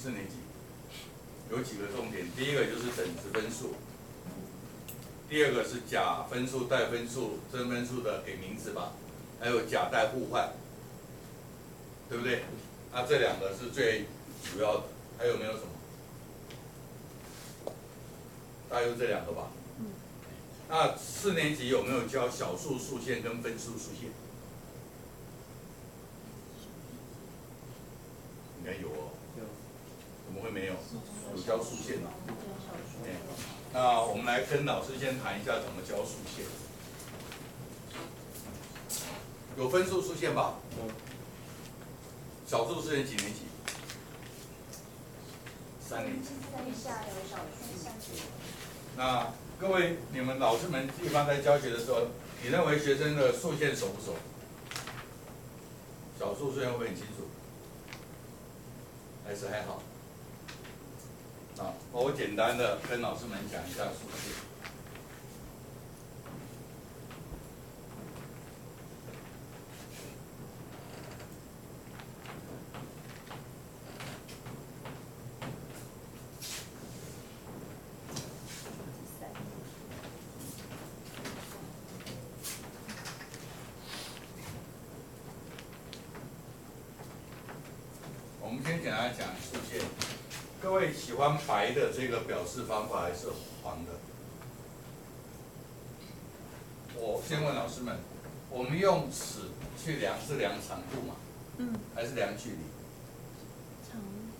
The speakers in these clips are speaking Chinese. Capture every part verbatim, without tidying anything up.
四年级有几个重点，第一个就是等值分数，第二个是甲分数、代分数、真分数的给名字吧，还有甲代互换，对不对？那、啊、这两个是最主要的，还有没有什么？大约这两个吧。那四年级有没有教小数数线跟分数数线？应该有哦。有。怎么会没有？有教数线啊。对。那我们来跟老师先谈一下怎么教数线。有分数数线吧？有。小数数线几年级？三年级。 下有小数三级。 那各位，你们老师们一般在教学的时候，你认为学生的数线熟不熟？小数数线会不会很清楚？还是还好？啊，我简单的跟老师们讲一下数线。我们先简单讲数线。各位喜欢白的这个表示方法还是黄的？我先问老师们，我们用尺去量是量长度嘛？嗯。还是量距离？长。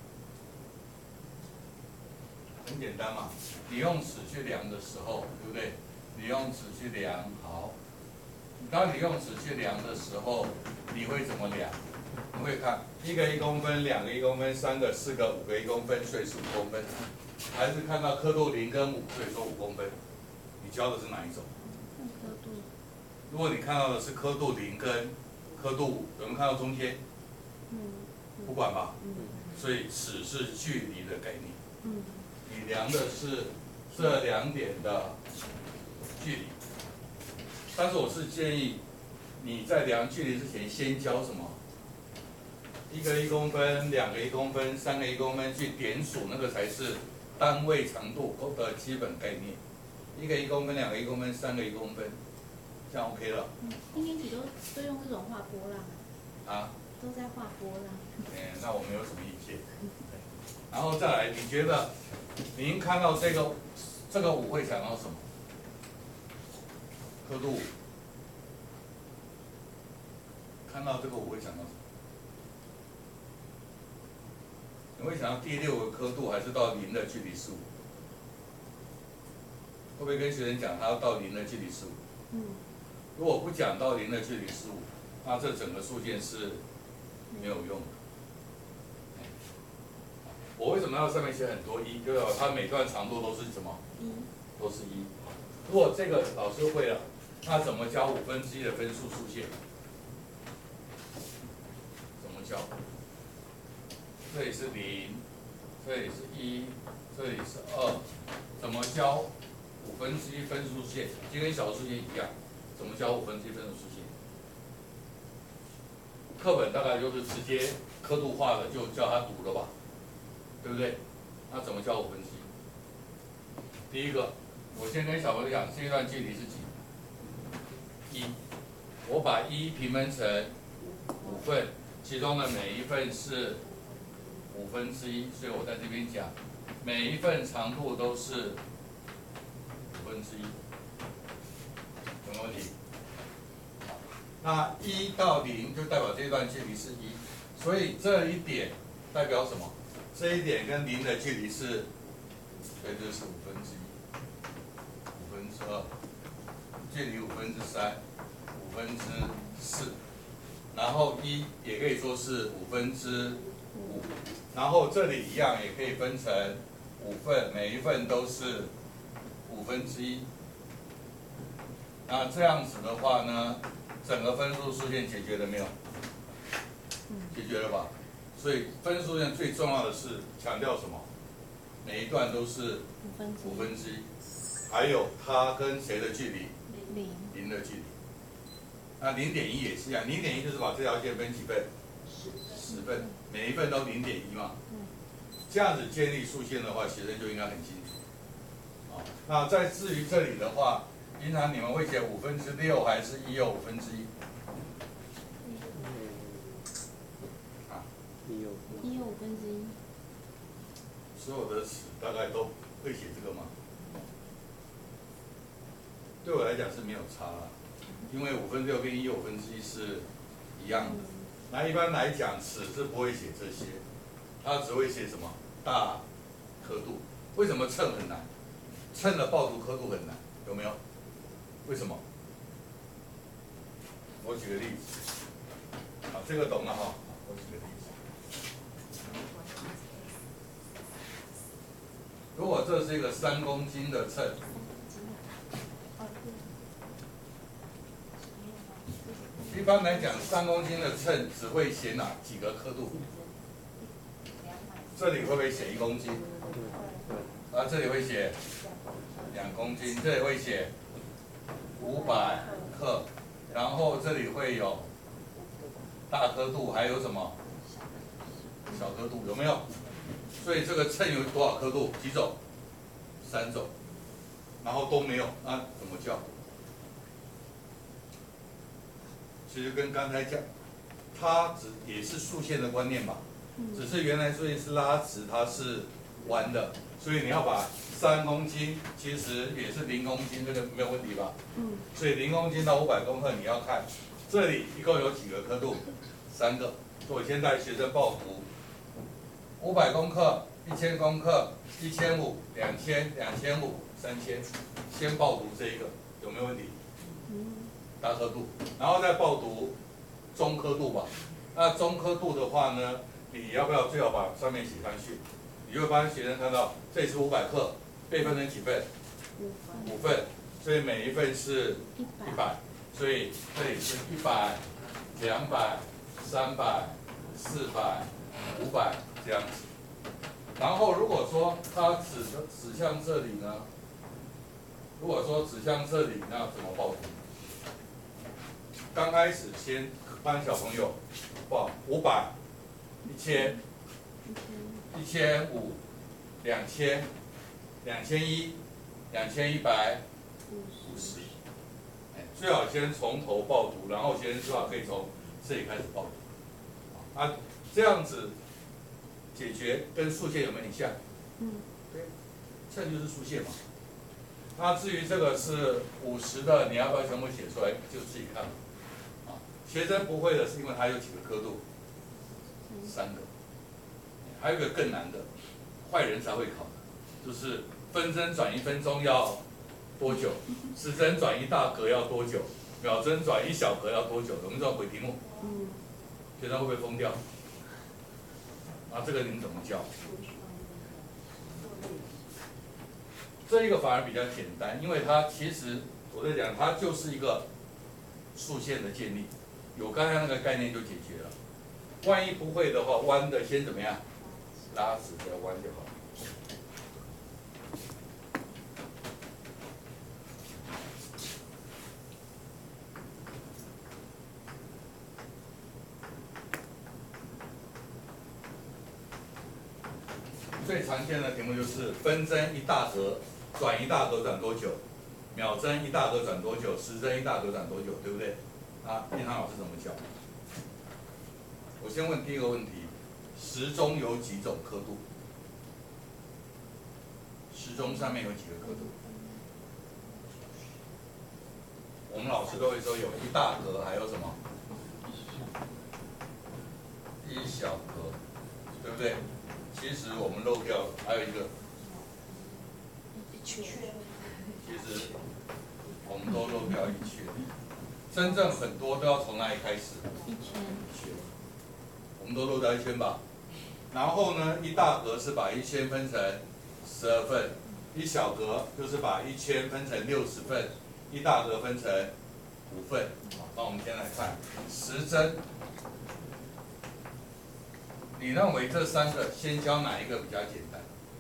很简单嘛，你用尺去量的时候，对不对？你用尺去量，好。当你用尺去量的时候，你会怎么量？你会看一个一公分，两个一公分，三个、四个、五个一公分，所以是五公分，还是看到刻度零跟五，所以说五公分？你教的是哪一种？ 刻度。 如果你看到的是刻度零跟刻度五，有没有看到中间？ 嗯。 不管吧。 嗯。 所以尺是距离的概念。 嗯。 你量的是这两点的距离，但是我是建议你在量距离之前先教什么？一个一公分，两个一公分，三个一公分，去点数，那个才是单位长度的基本概念。一个一公分，两个一公分，三个一公分，这样 OK 了。 嗯，一年级都都用这种画波浪。啊？都在画波浪。 哎，那我没有什么意见。然后再来，你觉得您看到这个这个五会想到什么？刻度五。看到这个五会想到什么？你会想到第六个刻度，还是到零的距离是五？会不会跟学生讲，他要到零的距离是五？嗯。如果不讲到零的距离是五，那这整个数线是没有用的。我为什么要上面写很多一？就是它每段长度都是什么？一。都是一。如果这个老师会了，那怎么教五分之一的分数数线？怎么教？这里是零，这里是一，这里是二，怎么教五分之一分数数线？就跟小数线一样，怎么教五分之一分数数线？课本大概就是直接刻度化的就叫他读了吧，对不对？那怎么教五分之一？第一个，我先跟小朋友讲，这一段距离是几？一，我把一平分成五份，其中的每一份是五分之一，所以我在这边讲，每一份长度都是五分之一，有没有问题？那一到零就代表这段距离是一，所以这一点代表什么？这一点跟零的距离是，所以这是五分之一，五分之二，距离五分之三，五分之四，然后一也可以说是五分之五，然后这里一样也可以分成五份，每一份都是五分之一。那这样子的话呢，整个分数数线解决了没有？解决了吧？所以分数线最重要的是强调什么？每一段都是五分之一，还有它跟谁的距离？零。零的距离。那零点一也是一样，零点一就是把这条线分几份？十。十份，每一份都零点一嘛。 这样子建立数线的话，学生就应该很清楚。啊，那在至于这里的话，平常你们会写五分之六还是一又五分之一？啊， 一又五分之一。 所有的尺大概都会写这个吗？对我来讲是没有差啦，因为五分之六跟一又五分之一是一样的。那一般来讲，尺是不会写这些，它只会写什么大刻度。为什么称很难？称的报读刻度很难，有没有？为什么？我举个例子，好，这个懂了哈。我举个例子，如果这是一个三公斤的秤，一般来讲，三公斤的秤只会写哪几个刻度？这里会不会写一公斤？啊，这里会写两公斤，这里会写五百克，然后这里会有大刻度，还有什么小刻度？有没有？所以这个秤有多少刻度？几种？三种，然后都没有，那怎么叫？其实跟刚才讲，它只也是竖线的观念吧，只是原来数线是拉直，它是弯的，所以你要把三公斤，其实也是零公斤，这个没有问题吧？嗯。所以零公斤到五百公克，你要看这里一共有几个刻度？三个。所以我先带学生报读，五百公克、一千公克、一千五、两千、两千五、三千，先报读这一个，有没有问题？大刻度，然后再报读中刻度吧。那中刻度的话呢，你要不要最好把上面写上去？你就会发现学生看到这里是五百克，被分成几份？五份，所以每一份是一百，所以这里是一百、两百、三百、四百、五百这样子。然后如果说它指指向这里呢，如果说指向这里，那怎么报读？刚开始先帮小朋友报五百、一千、一千五、两千、两千一、两千一百五十。哎，最好先从头报读，然后学生最好可以从这里开始报读。啊，这样子解决跟竖线有没有很像？嗯，对，这就是竖线嘛。那至于这个是五十的，你要不要全部写出来？就自己看。学生不会的是因为它有几个刻度，三个，还有一个更难的，坏人才会考的，就是分针转一分钟要多久，时针转一大格要多久，秒针转一小格要多久？有没有这种鬼题目？学生会不会疯掉？啊，这个你们怎么教？这一个反而比较简单，因为它其实我在讲，它就是一个竖线的建立。有刚才那个概念就解决了。万一不会的话，弯的先怎么样？拉直再弯就好。最常见的题目就是分针一大格，转一大格转多久？秒针一大格转多久？时针一大格转多久？对不对？啊，平常老师怎么教？我先问第一个问题：时钟有几种刻度？时钟上面有几个刻度？我们老师都会说有一大格，还有什么？一小格，对不对？其实我们漏掉还有一个，其实我们都漏掉一圈。真正很多都要从哪里开始？一圈。一圈。我们都漏掉一圈吧。然后呢，一大格是把一圈分成十二份，一小格就是把一圈分成六十份，一大格分成五份。好，那我们先来看时针。你认为这三个先教哪一个比较简单？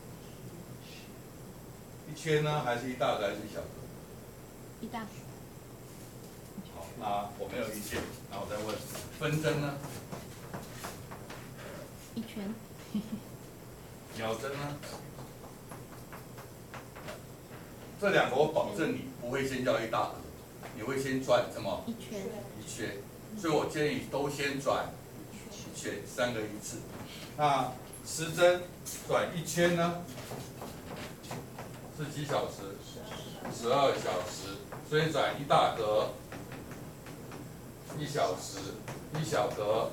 一圈呢，还是一大格，还是一小格？ 一大格。 好，那我没有意见，那我再问，分针呢？ 一圈。 秒针呢？这两个我保证你不会先叫一大格，你会先转什么？ 一圈。 一圈。所以我建议都先转一圈，三个一次。那时针转一圈呢？是几小时？十二小时。所以转一大格，一小时，一小格，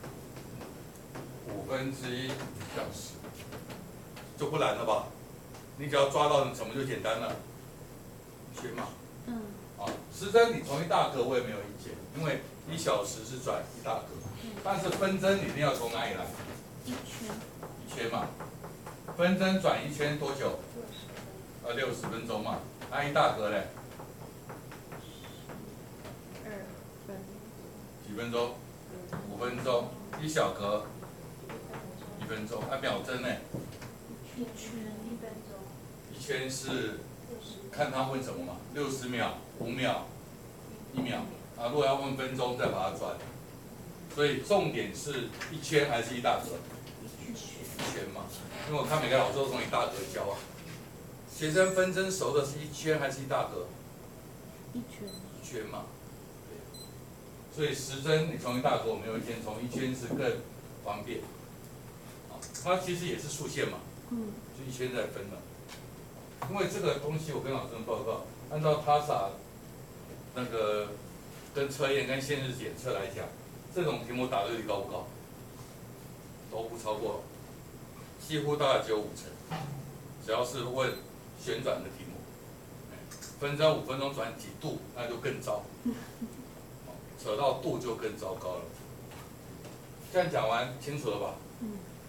五分之一小时，就不难了吧？你只要抓到什么就简单了，圈嘛。 嗯。 啊，时针你从一大格我也没有意见，因为一小时是转一大格，但是分针你一定要从哪里来？ 一圈。 一圈嘛，分针转一圈多久？呃，六十分钟嘛。那一大格嘞？ 二分。 几分钟？五分钟。一小格？一分钟。那秒针呢？ 一圈一分钟。 一圈是看他问什么嘛？六十秒、五秒、一秒啊。如果要问分钟，再把它转。所以重点是一圈还是一大格？一圈嘛，因为我看每个老师都从一大格教啊。学生分针熟的是一圈还是一大格？ 一圈。 一圈嘛。所以时针你从一大格我没有意见，从一圈是更方便。啊，它其实也是竖线嘛。 嗯。 就一圈再分了。因为这个东西我跟老师们报告，按照 T A S A 那个跟测验跟限制检测来讲，这种题目答对率高不高？都不超过，几乎大概只有五成。只要是问旋转的题目，分针五分钟转几度，那就更糟。扯到度就更糟糕了。这样讲完清楚了吧？ 嗯。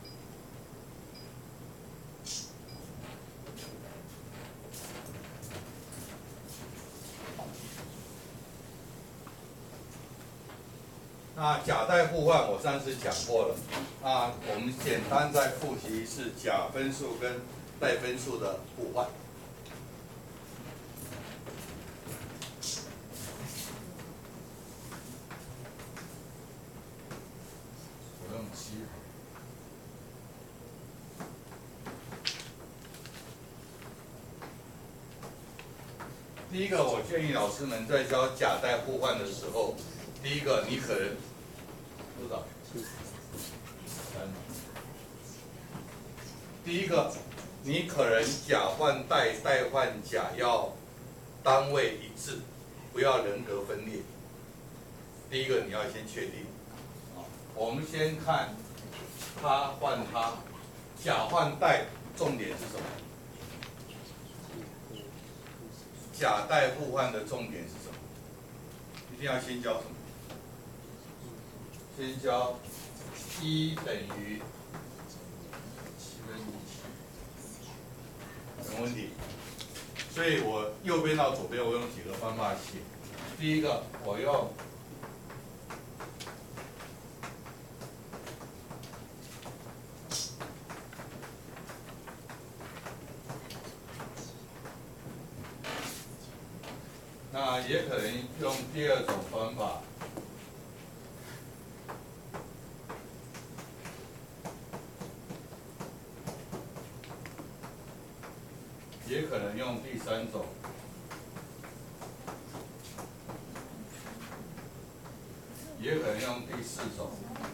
那甲代互换我上次讲过了，那我们简单再复习是甲分数跟代分数的互换。我用七。第一个，我建议老师们在教甲代互换的时候，第一个你可能多少？三。第一个，你可能甲换代，代换甲要单位一致，不要人格分裂。第一个你要先确定。我们先看他换他，甲换代，重点是什么？甲代互换的重点是什么？一定要先教什么？先教一等于七分之七，没问题。所以我右边到左边，我用几个方法写。第一个，我用那也可能用第二种方法，也可能用第三种，也可能用第四种。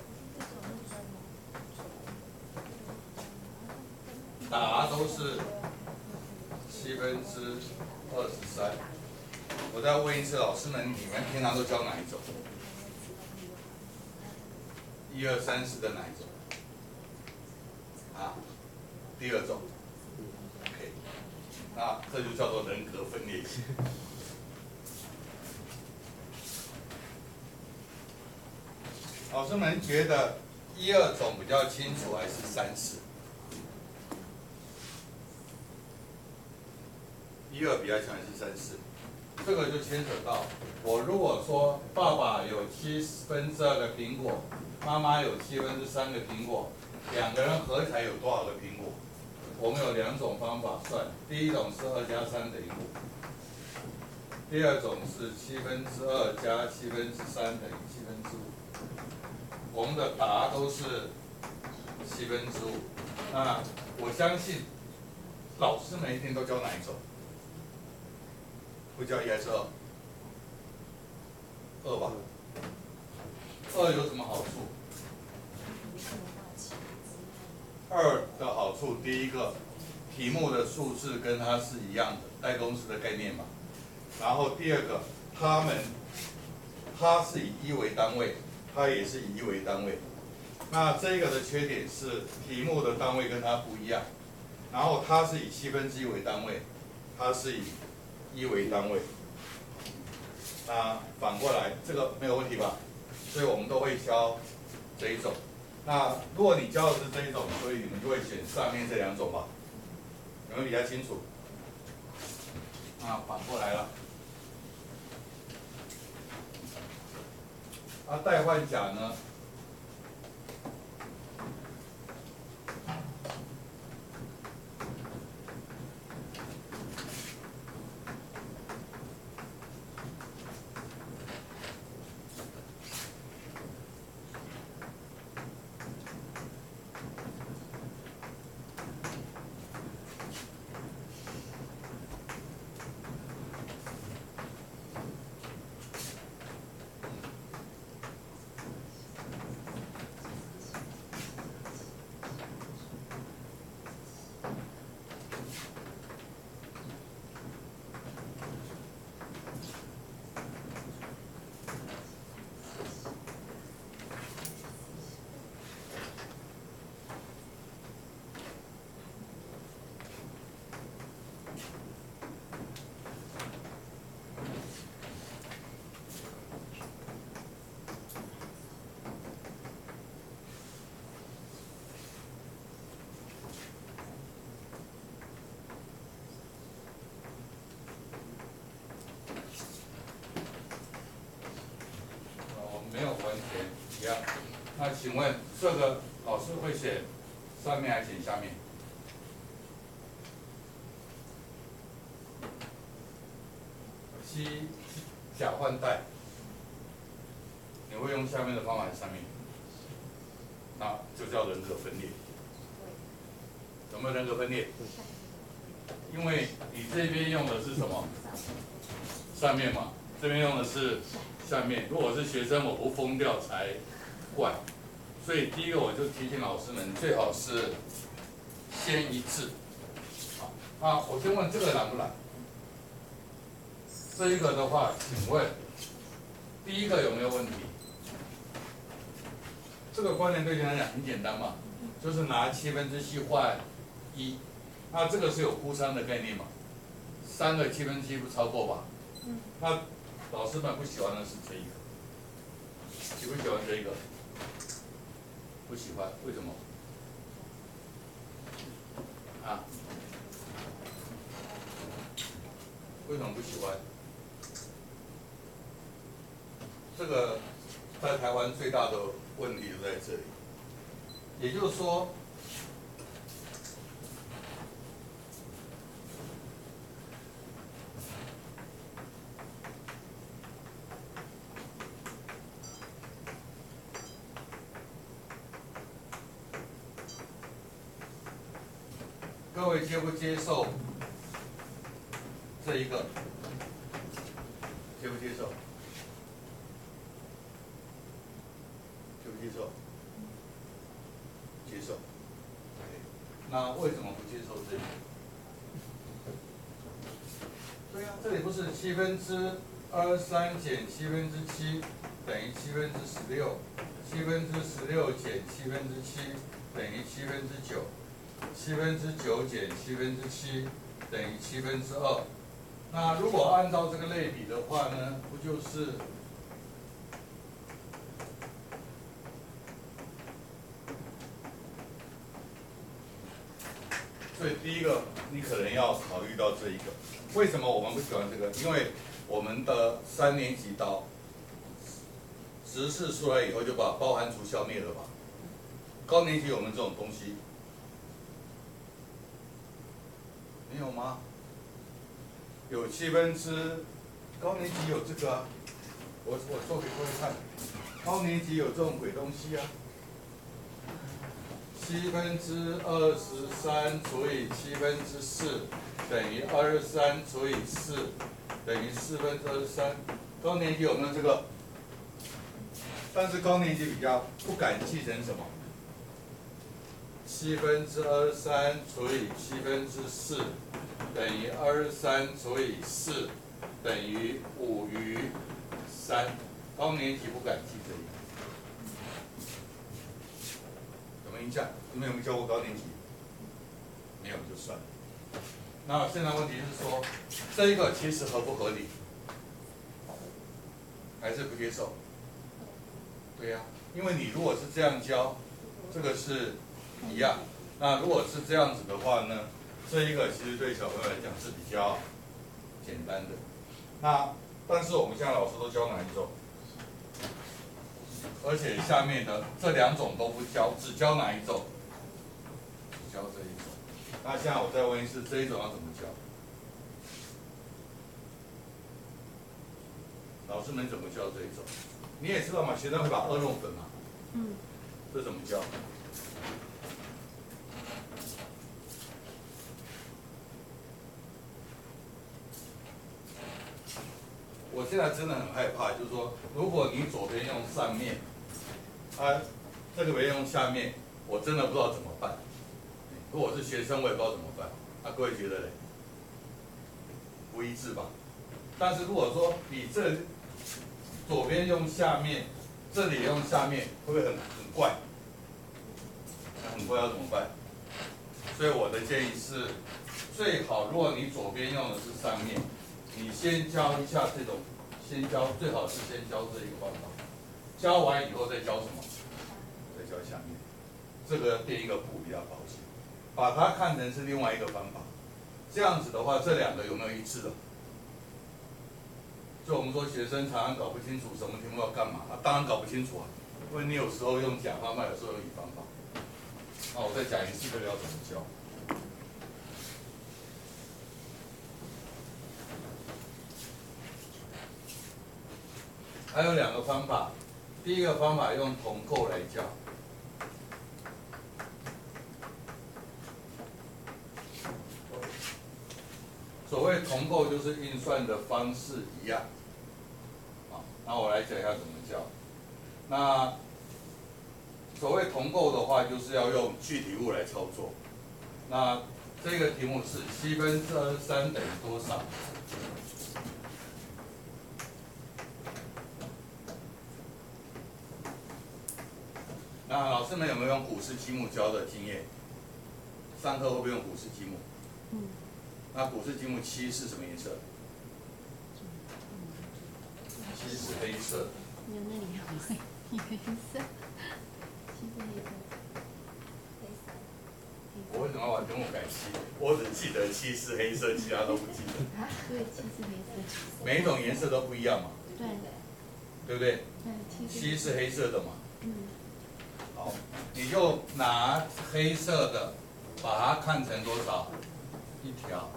答都是七分之二十三。我再问一次，老师们，你们平常都教哪一种？一二三四的哪一种？啊，第二种。OK， 那这就叫做人格分裂。老师们觉得一二种比较清楚，还是三四？一二比较强还是三四？这个就牵扯到，我如果说爸爸有七分之二个苹果，妈妈有七分之三个苹果，两个人合起来有多少个苹果？我们有两种方法算，第一种是二加三等于五，第二种是七分之二加七分之三等于七分之五。我们的答都是七分之五。 那我相信老师们一定都教哪一种？会教一还是二？二吧。二有什么好处？二的好处，第一个，题目的数字跟它是一样的，代公式的概念嘛。然后第二个，它们，它是以一为单位，它也是以一为单位。那这个的缺点是题目的单位跟它不一样，然后它是以七分之一为单位，它是以一为单位。那反过来，这个没有问题吧？所以我们都会教这一种。那如果你教的是这一种，所以你们就会选上面这两种吧，有没有比较清楚？那反过来了。啊，代换甲呢？没有完全一样。那请问这个老师会写上面还是写下面？七甲换代，你会用下面的方法还是上面？那就叫人格分裂。有没有人格分裂？因为你这边用的是什么？上面嘛，这边用的是下面。如果是学生，我不疯掉才怪。所以第一个我就提醒老师们，最好是先一致。好，那我先问这个难不难？这一个的话，请问第一个有没有问题？这个关联对象来讲很简单嘛，就是拿七分之七换一。那这个是有估三的概念嘛？三个七分之一不超过吧？ 嗯。 那老师们不喜欢的是这一个，喜不喜欢这一个？不喜欢，为什么？啊？为什么不喜欢？这个在台湾最大的问题就在这里，也就是说。各位接不接受这一个？接不接受？接不接受？接受。那为什么不接受这个？对呀、啊，这里不是七分之二三减七分之七等于七分之十六，七分之十六减七分之七等于七分之九。七分之九减七分之七等于七分之二。那如果按照这个类比的话呢，不就是？所以第一个，你可能要考虑到这一个。为什么我们不喜欢这个？因为我们的三年级到十四出来以后，就把包含除消灭了吧？高年级有没有这种东西？没有吗？有七分之，高年级有这个啊，我我做给各位看，高年级有这种鬼东西啊， 七分之二十三除以七分之四等于二十三除以四等于四分之二十三。高年级有没有这个？但是高年级比较不敢记成什么？七分之二十三除以七分之四等于二十三除以四等于五余三。高年级不敢记这个。有没有印象？你们有没有教过高年级？没有就算了。那现在问题是说，这一个其实合不合理？还是不接受？对呀、啊，因为你如果是这样教，这个是一样。那如果是这样子的话呢，这一个其实对小朋友来讲是比较简单的。那但是我们现在老师都教哪一种？而且下面的这两种都不教，只教哪一种？只教这一种。那现在我再问一次，这一种要怎么教？老师们怎么教这一种？你也知道嘛，学生会把二弄粉嘛。 嗯。 这怎么教？我现在真的很害怕，就是说，如果你左边用上面，啊，这个边用下面，我真的不知道怎么办。如果我是学生，我也不知道怎么办。啊，各位觉得嘞？不一致吧？但是如果说你这左边用下面，这里用下面，会不会很很怪？很怪要怎么办？所以我的建议是，最好如果你左边用的是上面，你先教一下这种，先教最好是先教这一个方法，教完以后再教什么？再教下面，这个垫一个布比较保险，把它看成是另外一个方法。这样子的话，这两个有没有一致的？就我们说学生常常搞不清楚什么题目要干嘛，啊，当然搞不清楚啊，因为你有时候用甲方法，有时候用乙方法。那我再讲一次这个要怎么教。还有两个方法，第一个方法用同构来教。所谓同构就是运算的方式一样。好，那我来讲一下怎么教。那所谓同构的话，就是要用具体物来操作。那这个题目是七分之二十三等于多少？那老师们有没有用古式积木教的经验？上课会不会用古式积木？ 嗯。那古式积木七是什么颜色？七是黑色。 那那你好会颜色？七是黑色。黑色。 我为什么要把题目改七？我只记得七是黑色，其他都不记得。 啊，对，七是黑色。 每一种颜色都不一样嘛。 对。 对不对？ 对， 七是黑色的嘛。 嗯。 好，你就拿黑色的，把它看成多少？一条。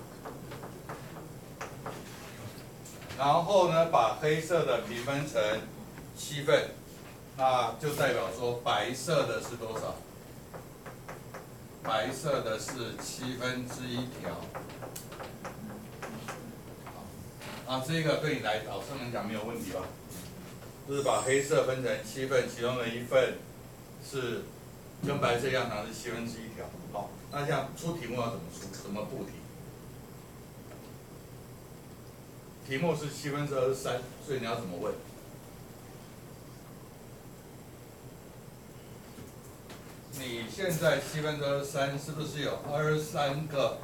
然后呢，把黑色的平分成七份，那就代表说白色的是多少？白色的是七分之一条。啊，这个对你来老师们讲没有问题吧？就是把黑色分成七份，其中的一份是跟白色一样长，是七分之一条。好，那这样出题目要怎么出？怎么布题？题目是七分之二十三，所以你要怎么问？你现在七分之二十三是不是有二十三个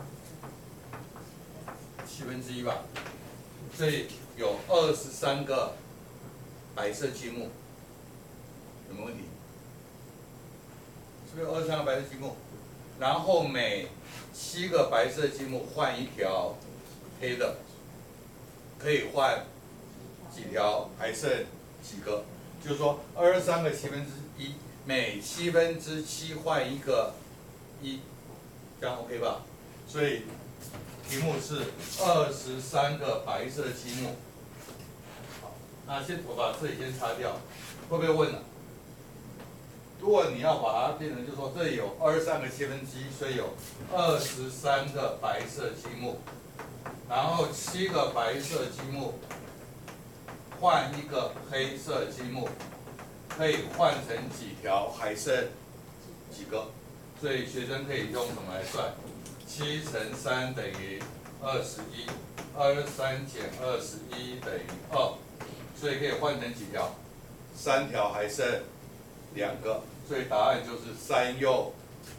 七分之一吧？所以有二十三个白色积木，有没有问题？是不是有二十三个白色积木？然后每七个白色积木换一条黑的。可以换几条，还剩几个？就是说，二十三个七分之一，每七分之七换一个一，这样 OK 吧？所以题目是二十三个白色积木。好，那先我把这里先擦掉，会不会问了？ 如果你要把它变成，就说这里有二十三个切分之一，所以有二十三个白色积木，然后七个白色积木换一个黑色积木，可以换成几条，还剩几个？所以学生可以用什么来算？七乘三等于二十一，二十三减二十一等于二，所以可以换成几条？三条，还剩两个，所以答案就是三又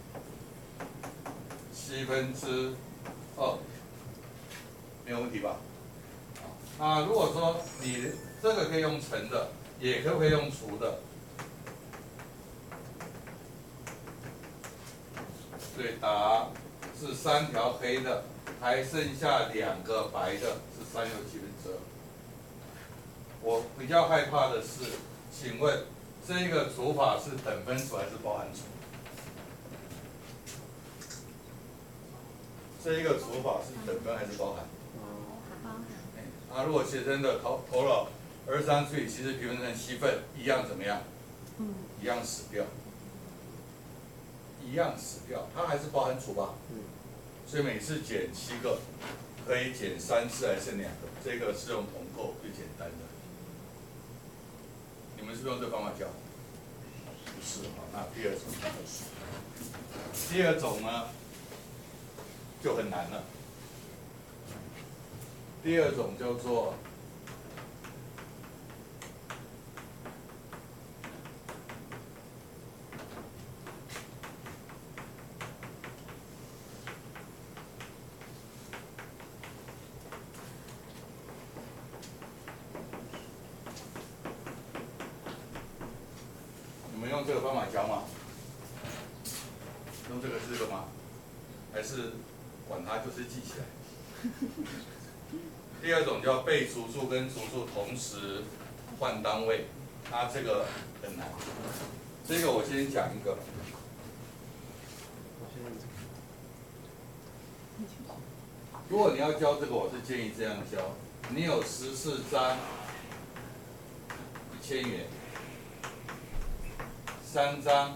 七分之二，没有问题吧？啊，如果说你这个可以用乘的，也可不可以用除的？所以答是三条黑的，还剩下两个白的，是三又七分之二。我比较害怕的是，请问这个除法是等分除还是包含除？这一个除法是等分还是包含？ 包含。 啊，如果学生的投投了二十三除以七十平分成七份，一样怎么样？ 嗯。 一样死掉。一样死掉，它还是包含除吧？嗯。所以每次减七个，可以减三次，还剩两个。这个是用同构最简单的。你们是不是用这个方法教？不是，好，那第二种。第二种呢，就很难了。第二种叫做你们用这个方法教吗？用这个是这个吗？还是管它就是记起来？第二种叫被除数跟除数同时换单位，它这个很难。这个我先讲一个。如果你要教这个，我是建议这样教：你有十四张一千元，三张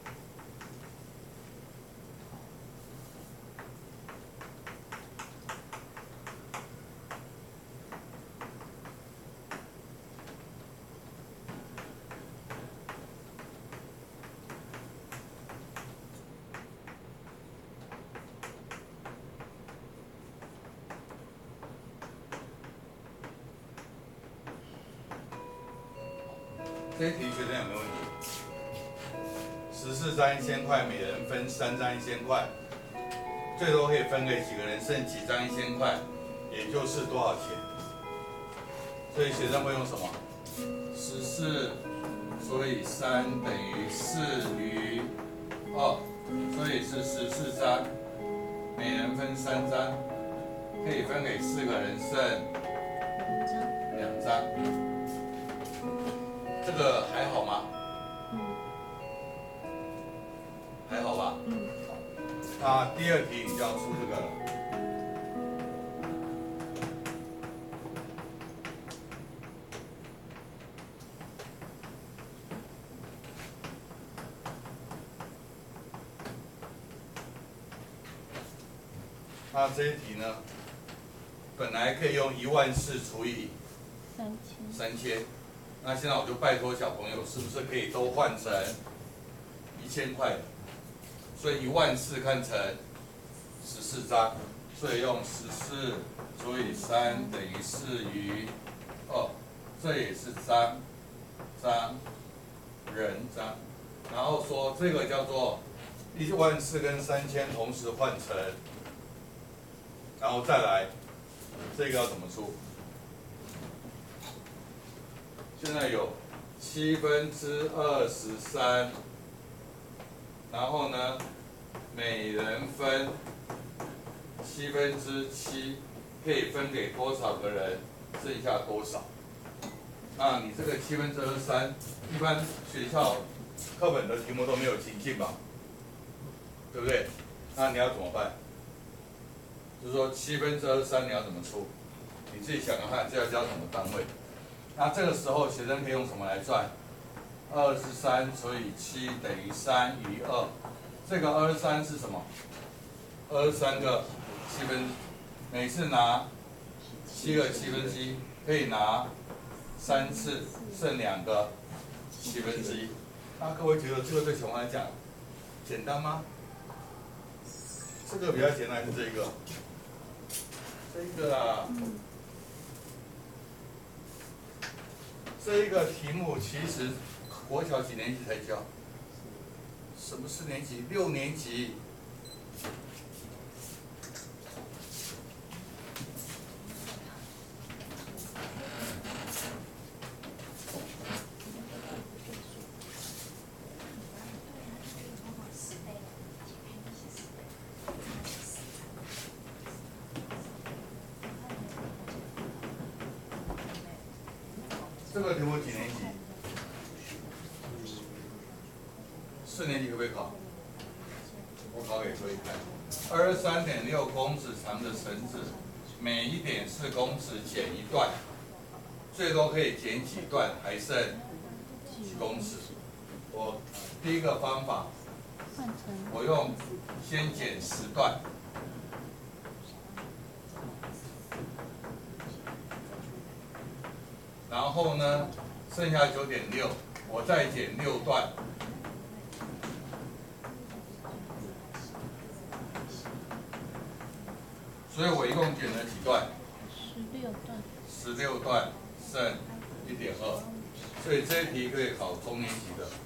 这一题学生有没有问题？十四张一千块，每人分三张一千块，最多可以分给几个人？剩几张一千块，也就是多少钱？所以学生会用什么？十四所以三等于四余二，所以是十四张，每人分三张，可以分给四个人，剩两张。这个还好吗？ 嗯。 还好吧？ 嗯。 那第二题你就要出这个了。那这一题呢，本来可以用一万四除以三千。 三千。那现在我就拜托小朋友，是不是可以都换成一千块的？所以一万四看成十四张，所以用十四除以三等于四余二，这也是张张人张。然后说这个叫做一万四跟三千同时换成，然后再来这个要怎么出？现在有七分之二十三，然后呢，每人分七分之七，可以分给多少个人？剩下多少？那你这个七分之二十三，一般学校课本的题目都没有情境吧？对不对？那你要怎么办？就是说七分之二十三你要怎么出？你自己想想看，这要加什么单位？那这个时候学生可以用什么来算？ 二十三除以七等于三余二。这个二十三是什么？二十三个七分，每次拿七个七分之一，可以拿三次，剩两个七分之一。那各位觉得这个对小朋友来讲简单吗？这个比较简单是这个，这个啊，这一个题目其实国小几年级才教？什么四年级？六年级。这个题目几年级？四年级可不可以考？我考给各位看。二十三点六公尺长的绳子，每一点四公尺剪一段，最多可以剪几段？还剩几公尺？我第一个方法，我用先剪十段。然后呢，剩下九点六，我再剪六段，所以我一共剪了几段？ 十六段。 十六段，剩一点二，所以这一题可以考中年级的，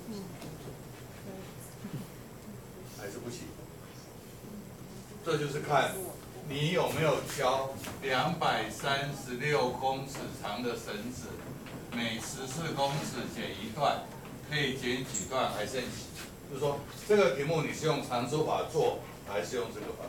还是不行？这就是看你有没有教两百三十六公尺长的绳子，每十四公尺剪一段，可以剪几段还剩几？就是说，这个题目你是用常数法做，还是用这个方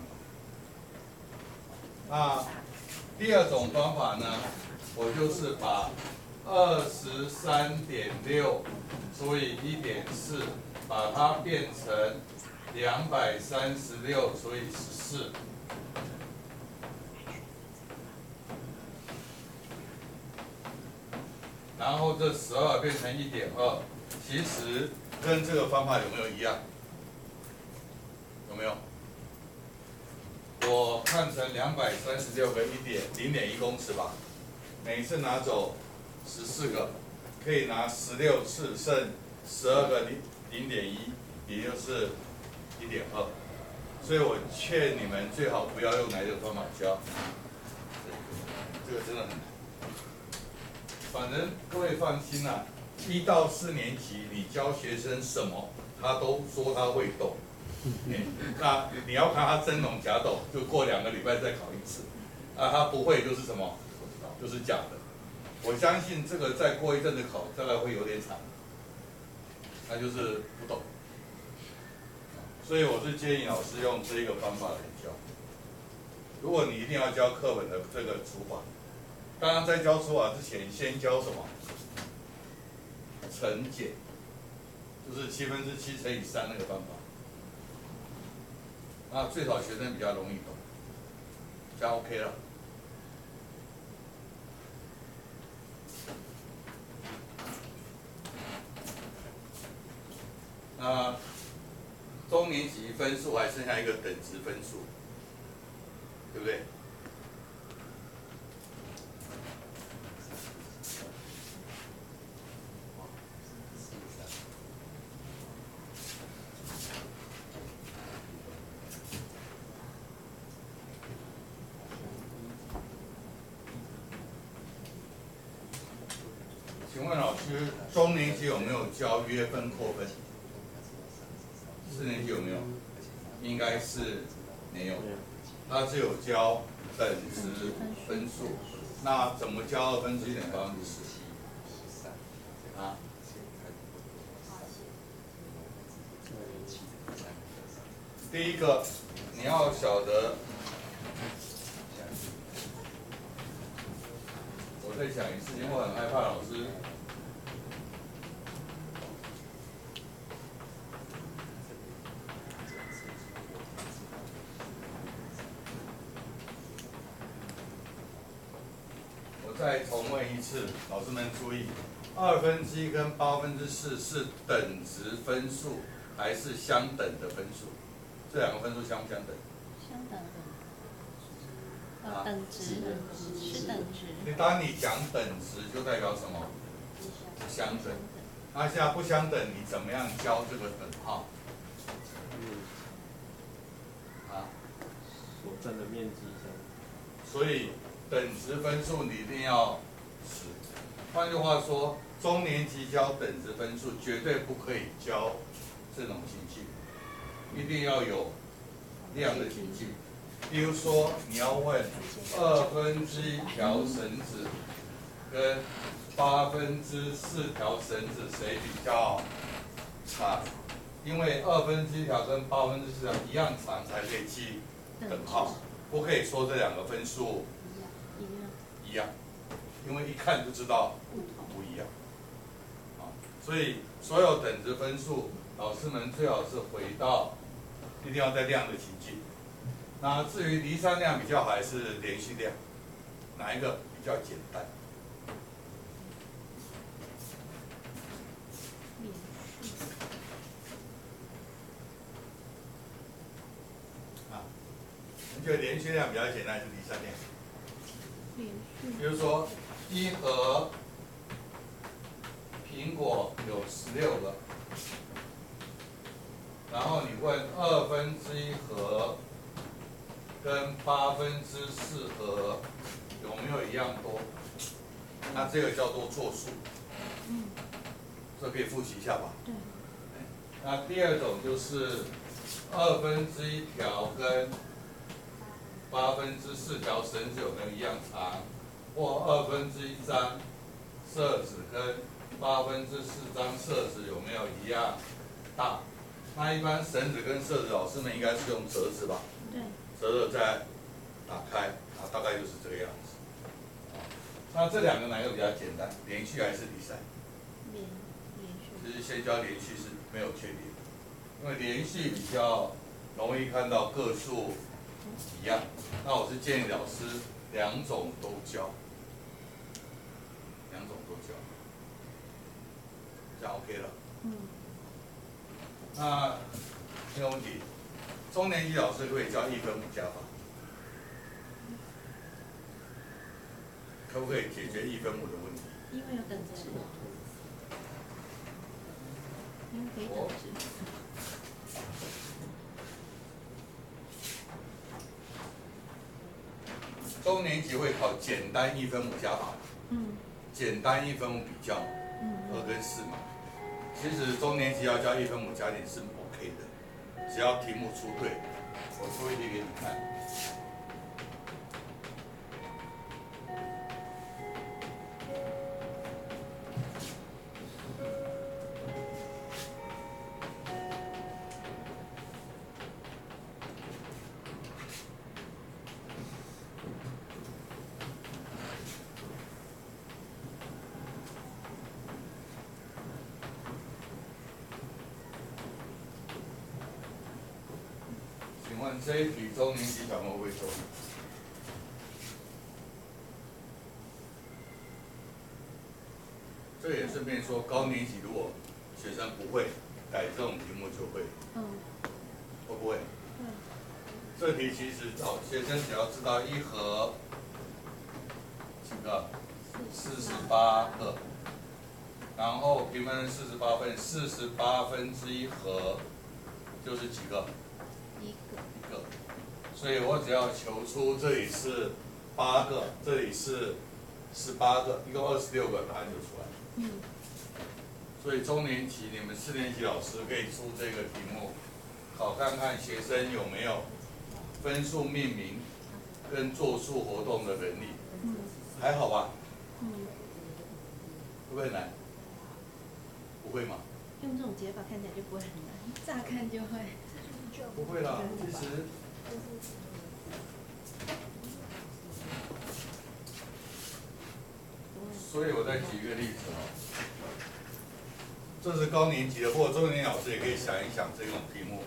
法？那第二种方法呢，我就是把二十三点六除以一点四，把它变成两百三十六除以十四。然后这十二变成一点二，其实跟这个方法有没有一样？有没有？我看成两百三十六个一点零点一公尺吧，每次拿走十四个，可以拿十六次，剩十二个零零点一，也就是一点二。所以我劝你们最好不要用哪一种方法教，这个真的很难。反正各位放心啦、啊，一到四年级你教学生什么，他都说他会懂。欸、那你要看他真懂假懂，就过两个礼拜再考一次。啊，他不会就是什么，就是假的。我相信这个再过一阵子考，大概会有点惨，那就是不懂。所以我是建议老师用这个方法来教。如果你一定要教课本的这个除法，刚刚在教除法之前，先教什么？乘减，就是七分之七乘以三那个方法。那最好学生比较容易懂，这样 OK 了。那中年级分数还剩下一个等值分数，对不对？请问老师，中年级有没有教约分、扩分？四年级有没有？应该是没有，他只有教等值分数。那怎么教二分之一等方程式？啊？第一个，你要晓得，我再讲一次，因为我很害怕老师。再重问一次，老师们注意， 二分之一跟八分之四是等值分数还是相等的分数？这两个分数相不相等？ 相等的。 啊呃，等值，是等值。 你当你讲等值，就代表什么？不相等。那现在不相等，你怎么样教这个等号？啊？ 所占的面积相。 所以等值分数你一定要使。换句话说，中年级教等值分数绝对不可以教这种情境，一定要有量的情境。比如说，你要问二分之一条绳子跟八分之四条绳子谁比较长？因为二分之一条跟八分之四条一样长才可以记等号，不可以说这两个分数一样，因为一看就知道不一样。啊，所以所有等值分数，老师们最好是回到一定要在量的情境。那至于离散量比较好还是连续量，哪一个比较简单？啊，你觉得连续量比较简单还是离散量？ 连续。 比如说，一盒苹果有十六个，然后你问二分之一盒跟八分之四盒有没有一样多？那这个叫做错数。 嗯。 这可以复习一下吧。 对。 那第二种就是二分之一条跟八分之四条绳子有没有一样长？或二分之一张色纸跟八分之四张色纸有没有一样大？那一般绳子跟色纸，老师们应该是用折子吧？ 对。 折了再打开，啊，大概就是这个样子。那这两个哪个比较简单？连续还是离散？ 连连续。 其实先教连续是没有缺点，因为连续比较容易看到个数一样。那我是建议老师两种都教，两种都教，这样 OK 了。 嗯。 那没有问题。中年级老师可以教一分母加法，可不可以解决一分母的问题？ 因为有等值。因为可以等值。 中年级会考简单一分母加法， 嗯。 简单一分母比较， 嗯。 二跟四嘛。其实中年级要教一分母加减是 OK 的，只要题目出对，我出一题给你看。请问这一题中年级小朋友会不会做？这也顺便说，高年级如果学生不会改这种题目就会， 嗯。 会不会？ 对。 这题其实哦，学生只要知道一盒几个，四十八个，然后平分四十八份，四十八分之一盒就是几个？ 一个。 一个。所以我只要求出这里是八个，这里是十八个，一共二十六个，答案就出来了。 嗯。 所以中年级你们四年级老师可以出这个题目，考看看学生有没有分数命名跟做数活动的能力。 嗯。 还好吧？ 嗯。 会不会难？不会吗？ 用这种解法看起来就不会很难，乍看就会。 不会啦，其实。所以我再举一个例子哦，这是高年级的，或者中年级老师也可以想一想这种题目。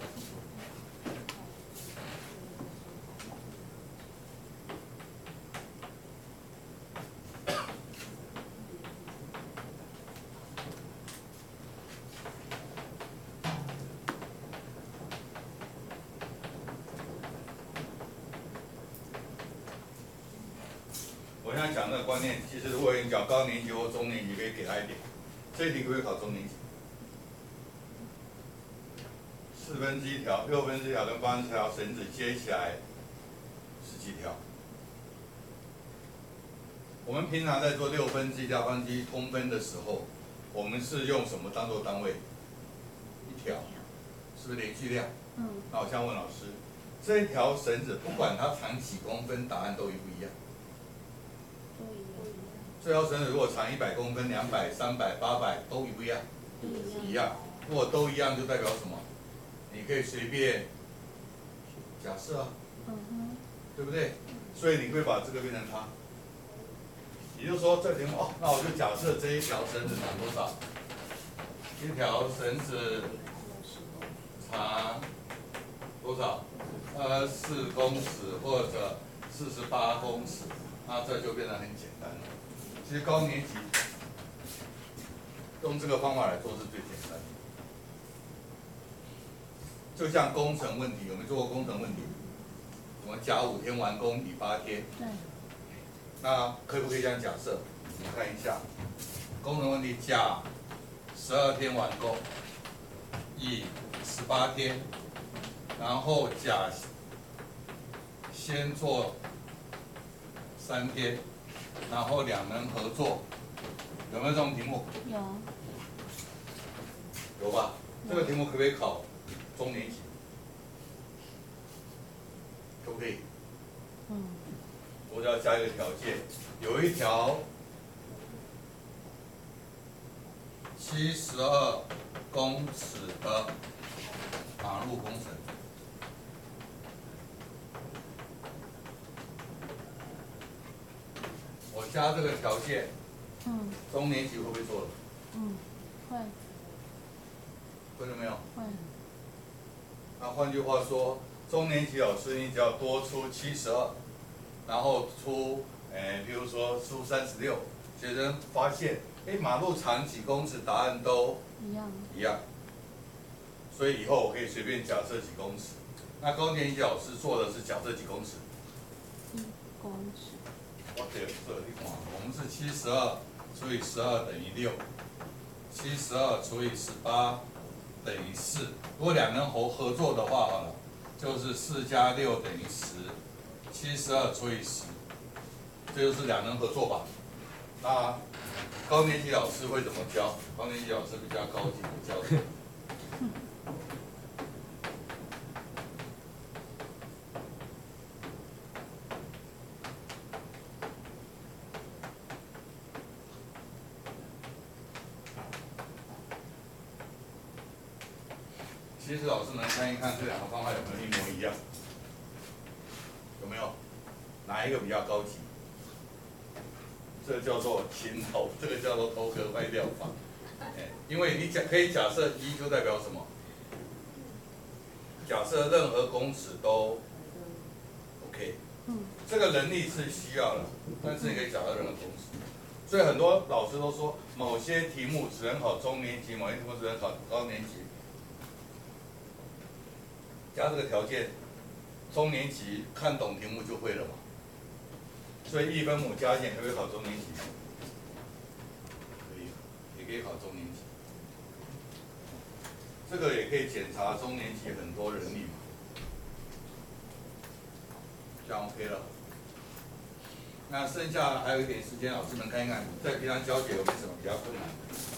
刚才讲那个观念，其实如果你讲高年级或中年级，可以给他一点。这一题可不可以考中年级？四分之一条、六分之一条跟八分之一条绳子接起来十几条。我们平常在做六分之一条、八分之一公分的时候，我们是用什么当做单位？一条，是不是连续量？ 嗯。 那我想问老师，这一条绳子不管它长几公分，答案都一不一样？ 都一样。 这条绳子如果长一百公分、两百、三百、八百，都一不一样？一样。如果都一样，就代表什么？你可以随便假设啊， 嗯哼。 对不对？所以你会把这个变成它。也就是说，这题目哦，那我就假设这一条绳子长多少？一条绳子长多少？呃，四公尺或者四十八公尺，那这就变得很简单了。其实高年级用这个方法来做是最简单的。就像工程问题，有没有做过工程问题？我们甲五天完工，乙八天。 对。 那可不可以这样假设？我们看一下，工程问题，甲十二天完工，乙十八天，然后甲先做三天，然后两人合作，有没有这种题目？ 有。 有吧？这个题目可不可以考中年级？可不可以？ 嗯。 我只要加一个条件，有一条七十二公尺的马路工程，我加这个条件， 嗯。 中年级会不会做了？ 嗯，会。 会了没有？ 会。 那换句话说，中年级老师你只要多出七十二。然后出，诶，比如说出三十六，学生发现，哎，马路长几公尺，答案都一样。 一样。所以以后我可以随便假设几公尺。那高年级老师做的是假设几公尺？ 一公尺。 我得这地方，我们是七十二除以十二等于六，七十二除以十八等于四。如果两人合合作的话，好了，就是四加六等于十。七十二除以十，这就是两人合作吧？那高年级老师会怎么教？高年级老师比较高级，不教的。其实老师能看一看这两个方法有没有一模一样。有没有？哪一个比较高级？这个叫做擒头，这个叫做头壳坏掉法。哎，因为你假可以假设一就代表什么？假设任何公尺都 OK。嗯。这个能力是需要的，但是你可以假设任何公尺。所以很多老师都说，某些题目只能考中年级，某些题目只能考高年级。加这个条件。中年级看懂题目就会了嘛，所以一分母加减可不可以考中年级？可以，也可以考中年级。这个也可以检查中年级很多人力嘛，这样 OK 了。那剩下还有一点时间，老师们看一看，在平常教学有没有什么比较困难的？